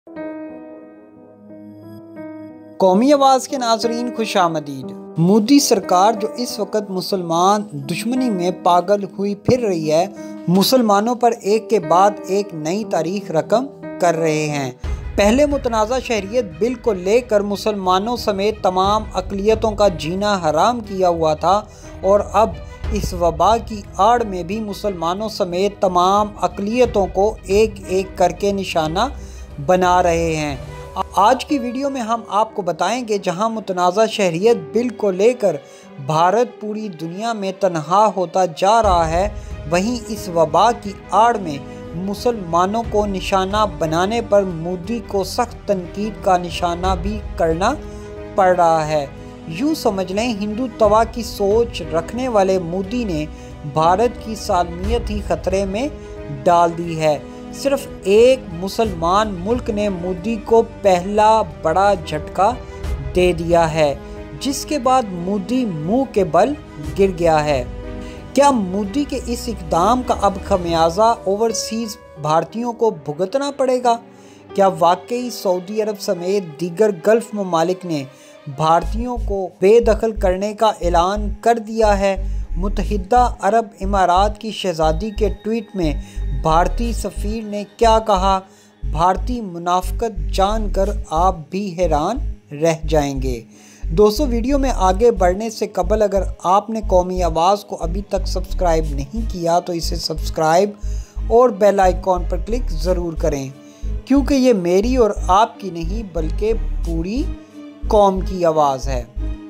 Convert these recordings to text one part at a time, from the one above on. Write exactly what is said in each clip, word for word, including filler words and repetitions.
قومی آواز کے ناظرین خوش آمدید۔ مودی سرکار جو اس وقت مسلمان دشمنی میں پاگل ہوئی پھر رہی ہے، مسلمانوں پر ایک کے بعد ایک نئی تاریخ رقم کر رہے ہیں۔ پہلے متنازع شہریت بل کو لے کر مسلمانوں سمیت تمام اقلیتوں کا جینا حرام کیا ہوا تھا، اور اب اس وبا کی آڑ میں بھی مسلمانوں سمیت تمام اقلیتوں کو ایک ایک کر کے نشانہ بنا رہے ہیں۔ آج کی ویڈیو میں ہم آپ کو بتائیں گے جہاں متنازع شہریت بل کو لے کر بھارت پوری دنیا میں تنہا ہوتا جا رہا ہے، وہیں اس وبا کی آڑ میں مسلمانوں کو نشانہ بنانے پر مودی کو سخت تنقید کا نشانہ بھی کرنا پڑ رہا ہے۔ یوں سمجھ لیں ہندوتوا کی سوچ رکھنے والے مودی نے بھارت کی سالمیت ہی خطرے میں ڈال دی ہے۔ صرف ایک مسلمان ملک نے مودی کو پہلا بڑا جھٹکا دے دیا ہے، جس کے بعد مودی منہ کے بل گر گیا ہے۔ کیا مودی کے اس اقدام کا اب خمیازہ اوورسیز بھارتیوں کو بھگتنا پڑے گا؟ کیا واقعی سعودی عرب سمیت دیگر گلف ممالک نے بھارتیوں کو بے دخل کرنے کا اعلان کر دیا ہے؟ متحدہ عرب امارات کی شہزادی کے ٹویٹ میں بھارتی سفیر نے کیا کہا؟ بھارتی منافقت جان کر آپ بھی حیران رہ جائیں گے۔ دوستو، ویڈیو میں آگے بڑھنے سے قبل اگر آپ نے قومی آواز کو ابھی تک سبسکرائب نہیں کیا تو اسے سبسکرائب اور بیل آئیکن پر کلک ضرور کریں، کیونکہ یہ میری اور آپ کی نہیں بلکہ پوری قوم کی آواز ہے۔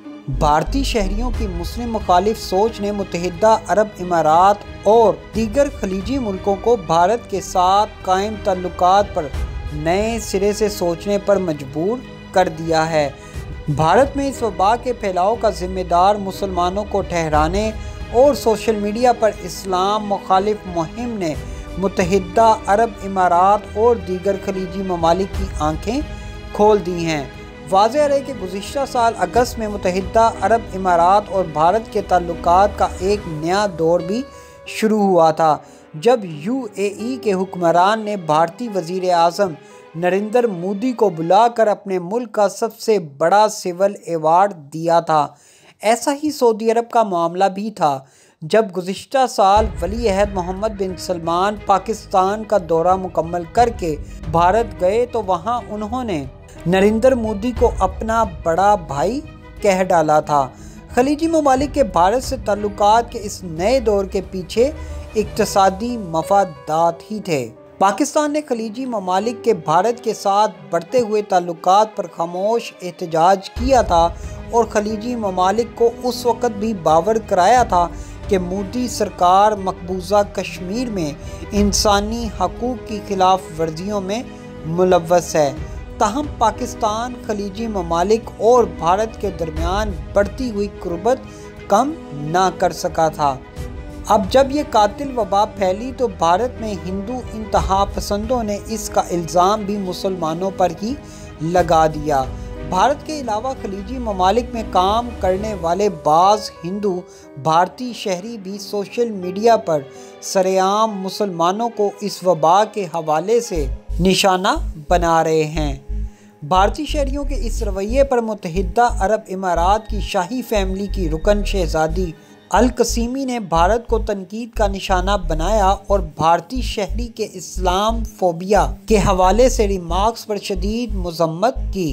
بھارتی شہریوں کی مسلم مخالف سوچ نے متحدہ عرب امارات اور دیگر خلیجی ملکوں کو بھارت کے ساتھ قائم تعلقات پر نئے سرے سے سوچنے پر مجبور کر دیا ہے۔ بھارت میں اس وبا کے پھیلاؤ کا ذمہ دار مسلمانوں کو ٹھہرانے اور سوشل میڈیا پر اسلام مخالف مہم نے متحدہ عرب امارات اور دیگر خلیجی ممالک کی آنکھیں کھول دی ہیں۔ واضح ہے کہ گزشتہ سال اگست میں متحدہ عرب امارات اور بھارت کے تعلقات کا ایک نیا دور بھی شروع ہوا تھا، جب یو اے ای کے حکمران نے بھارتی وزیر اعظم نریندر مودی کو بلا کر اپنے ملک کا سب سے بڑا سول ایوارڈ دیا تھا۔ ایسا ہی سعودی عرب کا معاملہ بھی تھا، جب گزشتہ سال ولی عہد محمد بن سلمان پاکستان کا دورہ مکمل کر کے بھارت گئے تو وہاں انہوں نے نریندر مودی کو اپنا بڑا بھائی کہہ ڈالا تھا۔ خلیجی ممالک کے بھارت سے تعلقات کے اس نئے دور کے پیچھے اقتصادی مفادات ہی تھے۔ پاکستان نے خلیجی ممالک کے بھارت کے ساتھ بڑھتے ہوئے تعلقات پر خاموش احتجاج کیا تھا، اور خلیجی ممالک کو اس وقت بھی باور کرایا تھا کہ مودی سرکار مقبوضہ کشمیر میں انسانی حقوق کی خلاف ورزیوں میں ملوث ہے۔ تاہم پاکستان خلیجی ممالک اور بھارت کے درمیان بڑھتی ہوئی قربت کم نہ کر سکا تھا۔ اب جب یہ قاتل وبا پھیلی تو بھارت میں ہندو انتہا پسندوں نے اس کا الزام بھی مسلمانوں پر ہی لگا دیا۔ بھارت کے علاوہ خلیجی ممالک میں کام کرنے والے بعض ہندو بھارتی شہری بھی سوشل میڈیا پر سرعام مسلمانوں کو اس وبا کے حوالے سے نشانہ بنا رہے ہیں۔ بھارتی شہریوں کے اس رویے پر متحدہ عرب امارات کی شاہی فیملی کی رکن شہزادی القاسمی نے بھارت کو تنقید کا نشانہ بنایا اور بھارتی شہری کے اسلام فوبیا کے حوالے سے ریمارکس پر شدید مذمت کی۔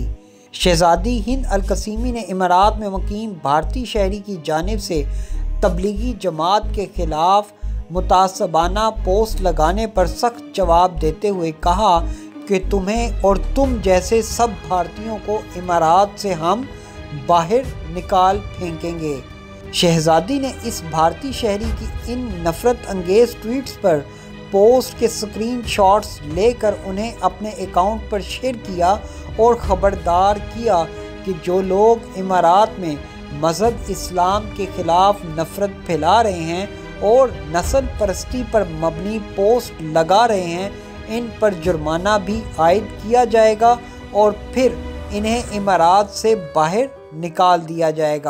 شہزادی ہند القاسمی نے امارات میں مقیم بھارتی شہری کی جانب سے تبلیغی جماعت کے خلاف متعصبانہ پوسٹ لگانے پر سخت جواب دیتے ہوئے کہا کہ تمہیں اور تم جیسے سب بھارتیوں کو امارات سے ہم باہر نکال پھینکیں گے۔ شہزادی نے اس بھارتی شہری کی ان نفرت انگیز ٹویٹس پر پوسٹ کے سکرین شاٹس لے کر انہیں اپنے اکاؤنٹ پر شیئر کیا اور خبردار کیا کہ جو لوگ امارات میں مذہب اسلام کے خلاف نفرت پھیلا رہے ہیں اور نسل پرستی پر مبنی پوسٹ لگا رہے ہیں، ان پر جرمانہ بھی عائد کیا جائے گا اور پھر انہیں امارات سے باہر نکال دیا جائے گا۔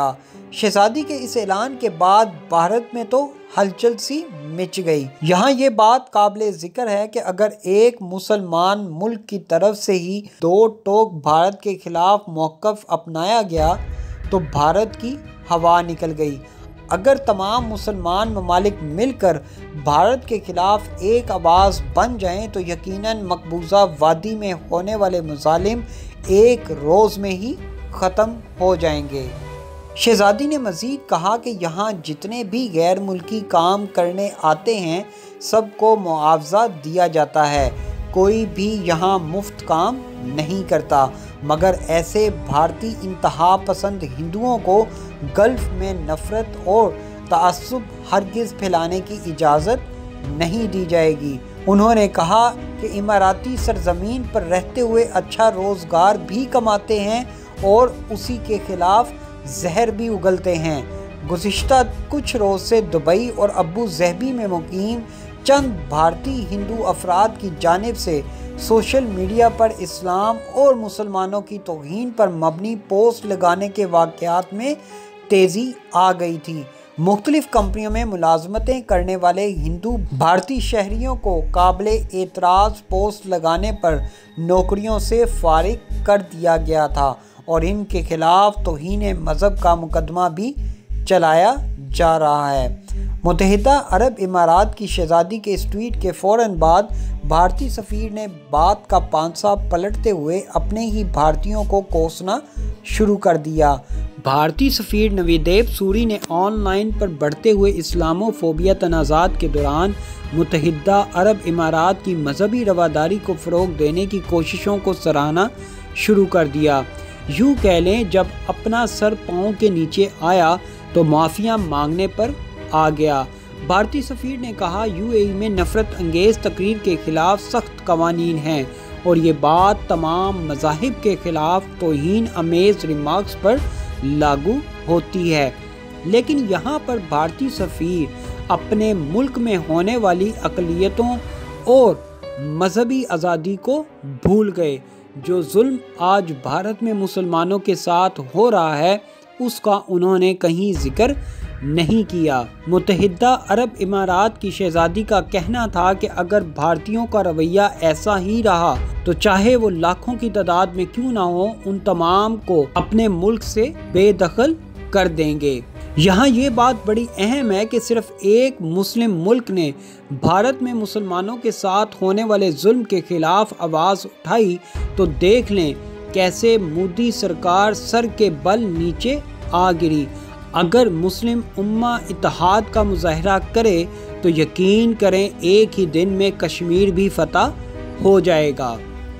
شہزادی کے اس اعلان کے بعد بھارت میں تو ہلچل سی مچ گئی۔ یہاں یہ بات قابل ذکر ہے کہ اگر ایک مسلمان ملک کی طرف سے ہی دو ٹوک بھارت کے خلاف موقف اپنایا گیا تو بھارت کی ہوا نکل گئی۔ اگر تمام مسلمان ممالک مل کر بھارت کے خلاف ایک آواز بن جائیں تو یقیناً مقبوضہ وادی میں ہونے والے مظالم ایک روز میں ہی ختم ہو جائیں گے۔ شہزادی نے مزید کہا کہ یہاں جتنے بھی غیر ملکی کام کرنے آتے ہیں سب کو معاوضہ دیا جاتا ہے، کوئی بھی یہاں مفت کام نہیں کرتا، مگر ایسے بھارتی انتہا پسند ہندوؤں کو گلف میں نفرت اور تعصب ہرگز پھیلانے کی اجازت نہیں دی جائے گی۔ انہوں نے کہا کہ اماراتی سرزمین پر رہتے ہوئے اچھا روزگار بھی کماتے ہیں اور اسی کے خلاف زہر بھی اگلتے ہیں۔ گزشتہ کچھ روز سے دبئی اور ابو ظہبی میں مقیم چند بھارتی ہندو افراد کی جانب سے سوشل میڈیا پر اسلام اور مسلمانوں کی توہین پر مبنی پوسٹ لگانے کے واقعات میں تیزی آ گئی تھی۔ مختلف کمپنیوں میں ملازمتیں کرنے والے ہندو بھارتی شہریوں کو قابل اعتراض پوسٹ لگانے پر نوکریوں سے فارغ کر دیا گیا تھا اور ان کے خلاف توہین مذہب کا مقدمہ بھی چلایا جا رہا ہے۔ متحدہ عرب امارات کی شہزادی کے اس ٹویٹ کے فوراً بعد بھارتی سفیر نے بات کا پانسا پلٹتے ہوئے اپنے ہی بھارتیوں کو کوسنا شروع کر دیا۔ بھارتی سفیر نویدیپ سوری نے آن لائن پر بڑھتے ہوئے اسلامو فوبیا تنازعات کے دوران متحدہ عرب امارات کی مذہبی رواداری کو فروغ دینے کی کوششوں کو سراہنا شروع کر دیا۔ یوں کہہ لیں جب اپنا سر پاؤں کے نیچے آیا تو معافیاں مانگنے پر آ گیا۔ بھارتی سفیر نے کہا یو اے ای میں نفرت انگیز تقریر کے خلاف سخت قوانین ہیں اور یہ بات تمام مذاہب کے خلاف توہین آمیز ریمارکس پر لاگو ہوتی ہے، لیکن یہاں پر بھارتی سفیر اپنے ملک میں ہونے والی اقلیتوں اور مذہبی آزادی کو بھول گئے۔ جو ظلم آج بھارت میں مسلمانوں کے ساتھ ہو رہا ہے اس کا انہوں نے کہیں ذکر نہیں کیا۔ متحدہ عرب امارات کی شہزادی کا کہنا تھا کہ اگر بھارتیوں کا رویہ ایسا ہی رہا تو چاہے وہ لاکھوں کی تعداد میں کیوں نہ ہو ان تمام کو اپنے ملک سے بے دخل کر دیں گے۔ یہاں یہ بات بڑی اہم ہے کہ صرف ایک مسلم ملک نے بھارت میں مسلمانوں کے ساتھ ہونے والے ظلم کے خلاف آواز اٹھائی تو دیکھ لیں کیسے مودی سرکار سر کے بل نیچے آ گری۔ اگر مسلم امہ اتحاد کا مظاہرہ کرے تو یقین کریں ایک ہی دن میں کشمیر بھی فتح ہو جائے گا۔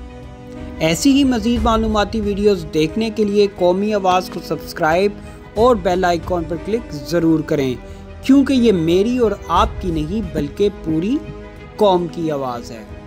ایسی ہی مزید معلوماتی ویڈیوز دیکھنے کے لیے قومی آواز کو سبسکرائب اور بیل آئیکن پر کلک ضرور کریں، کیونکہ یہ میری اور آپ کی نہیں بلکہ پوری قوم کی آواز ہے۔